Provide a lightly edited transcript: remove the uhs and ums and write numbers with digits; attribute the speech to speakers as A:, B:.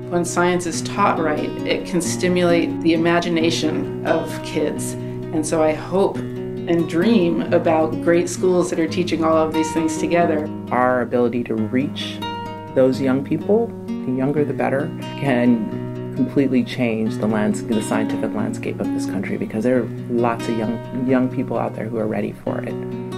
A: When science is taught right, it can stimulate the imagination of kids. And so I hope and dream about great schools that are teaching all of these things together.
B: Our ability to reach those young people, the younger the better, can completely change the scientific landscape of this country, because there are lots of young people out there who are ready for it.